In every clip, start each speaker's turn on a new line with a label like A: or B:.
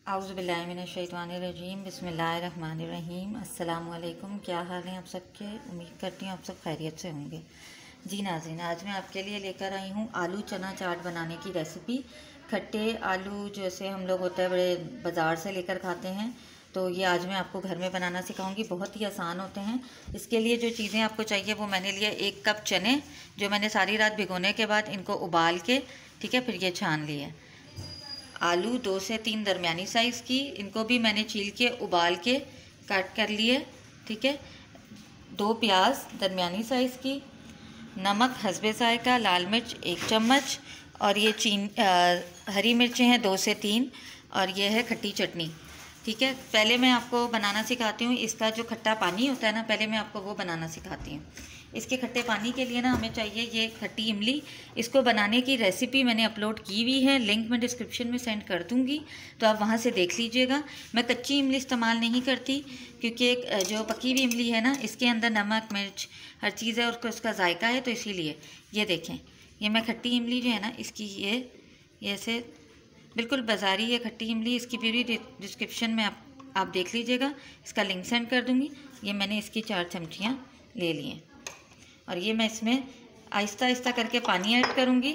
A: औज़ुबिल्लाहिमिनश्शैतानिर्रजीम बिस्मिल्लाहिर्रहमानिर्रहीम। अस्सलाम वालेकुम। क्या हाल है आप सबके? उम्मीद करती हूँ आप सब खैरियत से होंगे। जी नाज़रीन, आज मैं आपके लिए लेकर आई हूँ आलू चना चाट बनाने की रेसिपी। खट्टे आलू जैसे हम लोग होते हैं बड़े बाज़ार से लेकर खाते हैं, तो ये आज मैं आपको घर में बनाना सिखाऊंगी। बहुत ही आसान होते हैं। इसके लिए जो चीज़ें आपको चाहिए वो मैंने लिया 1 कप चने, जो मैंने सारी रात भिगोने के बाद इनको उबाल के, ठीक है, फिर ये छान लिए। आलू 2 से 3 दरमियानी साइज़ की, इनको भी मैंने छील के उबाल के काट कर लिए, ठीक है। 2 प्याज दरमियानी साइज़ की, नमक हस्बे ज़ायका, लाल मिर्च 1 चम्मच, और ये हरी मिर्चें हैं 2 से 3, और ये है खट्टी चटनी, ठीक है। पहले मैं आपको बनाना सिखाती हूँ इसका जो खट्टा पानी होता है ना, पहले मैं आपको वो बनाना सिखाती हूँ। इसके खट्टे पानी के लिए ना हमें चाहिए ये खट्टी इमली। इसको बनाने की रेसिपी मैंने अपलोड की हुई है, लिंक मैं डिस्क्रिप्शन में सेंड कर दूँगी, तो आप वहाँ से देख लीजिएगा। मैं कच्ची इमली इस्तेमाल नहीं करती, क्योंकि एक जो पकी हुई इमली है ना, इसके अंदर नमक मिर्च हर चीज़ है और उसका जायका है, तो इसीलिए। ये देखें, ये मैं खट्टी इमली जो है ना, इसकी ये ऐसे बिल्कुल बाज़ारी है खट्टी इमली। इसकी पूरी डिस्क्रिप्शन में आप देख लीजिएगा, इसका लिंक सेंड कर दूँगी। ये मैंने इसकी 4 चमचियाँ ले ली हैं, और ये मैं इसमें आहिस्ता आहिस्ता करके पानी ऐड करूँगी।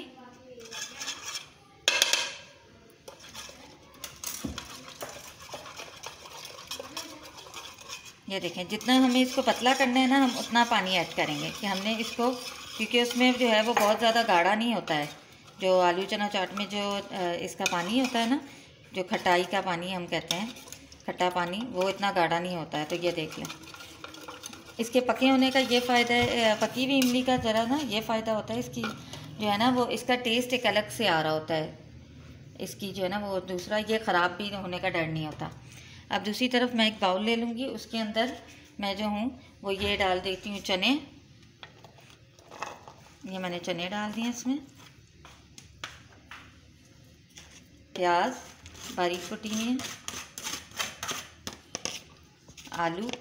A: ये देखें, जितना हमें इसको पतला करना है ना, हम उतना पानी ऐड करेंगे कि हमने इसको, क्योंकि उसमें जो है वो बहुत ज़्यादा गाढ़ा नहीं होता है। जो आलू चना चाट में जो इसका पानी होता है ना, जो खटाई का पानी हम कहते हैं, खट्टा पानी, वो इतना गाढ़ा नहीं होता है। तो ये देख लें, इसके पके होने का ये फ़ायदा है, पकी हुई इमली का ज़रा ना ये फ़ायदा होता है इसकी जो है ना, वो इसका टेस्ट एक अलग से आ रहा होता है इसकी जो है ना, वो दूसरा ये ख़राब भी होने का डर नहीं होता। अब दूसरी तरफ मैं एक बाउल ले लूँगी, उसके अंदर मैं जो हूँ वो ये डाल देती हूँ चने। ये मैंने चने डाल दिए इसमें, प्याज बारीक कुटी हुई है, आलू,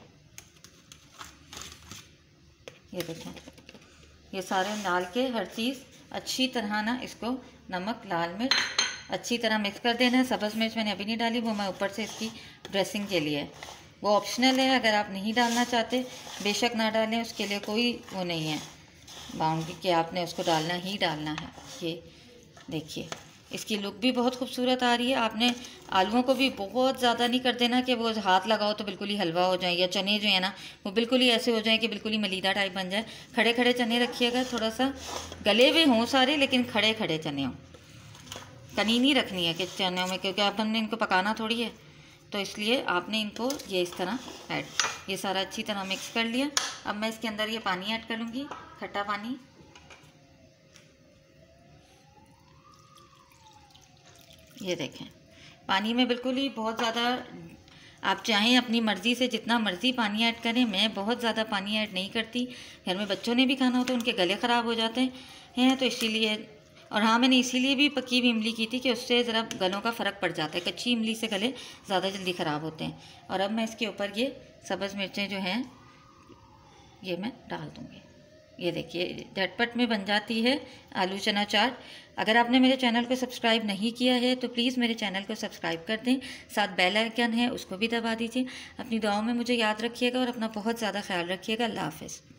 A: ये देखें, ये सारे डाल के हर चीज़ अच्छी तरह ना इसको नमक लाल मिर्च अच्छी तरह मिक्स कर देना है। सब्ज़ मिर्च मैंने अभी नहीं डाली, वो मैं ऊपर से इसकी ड्रेसिंग के लिए है, वो ऑप्शनल है। अगर आप नहीं डालना चाहते बेशक ना डालें, उसके लिए कोई वो नहीं है बाउंड्री कि आपने उसको डालना ही डालना है। ये देखिए, इसकी लुक भी बहुत खूबसूरत आ रही है। आपने आलूओं को भी बहुत ज़्यादा नहीं कर देना कि वो हाथ लगाओ तो बिल्कुल ही हलवा हो जाए, या चने जो है ना वो बिल्कुल ही ऐसे हो जाए कि बिल्कुल ही मलीदा टाइप बन जाए। खड़े खड़े चने रखिएगा, थोड़ा सा गले हुए हों सारे, लेकिन खड़े खड़े चने हों। कनी नहीं रखनी है कि चनों में, क्योंकि आप हमने इनको पकाना थोड़ी है, तो इसलिए आपने इनको ये इस तरह ये सारा अच्छी तरह मिक्स कर लिया। अब मैं इसके अंदर ये पानी ऐड करूँगी, खट्टा पानी। ये देखें, पानी में बिल्कुल ही बहुत ज़्यादा, आप चाहें अपनी मर्ज़ी से जितना मर्ज़ी पानी ऐड करें। मैं बहुत ज़्यादा पानी ऐड नहीं करती, घर में बच्चों ने भी खाना हो तो उनके गले ख़राब हो जाते हैं, तो इसीलिए। और हाँ, मैंने इसीलिए भी पकी हुई इमली की थी कि उससे ज़रा गलों का फ़र्क पड़ जाता है, कच्ची इमली से गले ज़्यादा जल्दी ख़राब होते हैं। और अब मैं इसके ऊपर ये सब्ज़ मिर्चें जो हैं ये मैं डाल दूँगी। ये देखिए, झटपट में बन जाती है आलू चना चाट। अगर आपने मेरे चैनल को सब्सक्राइब नहीं किया है तो प्लीज़ मेरे चैनल को सब्सक्राइब कर दें, साथ बेल आइकन है उसको भी दबा दीजिए। अपनी दुआओं में मुझे याद रखिएगा और अपना बहुत ज़्यादा ख्याल रखिएगा। अल्लाह हाफ़िज़।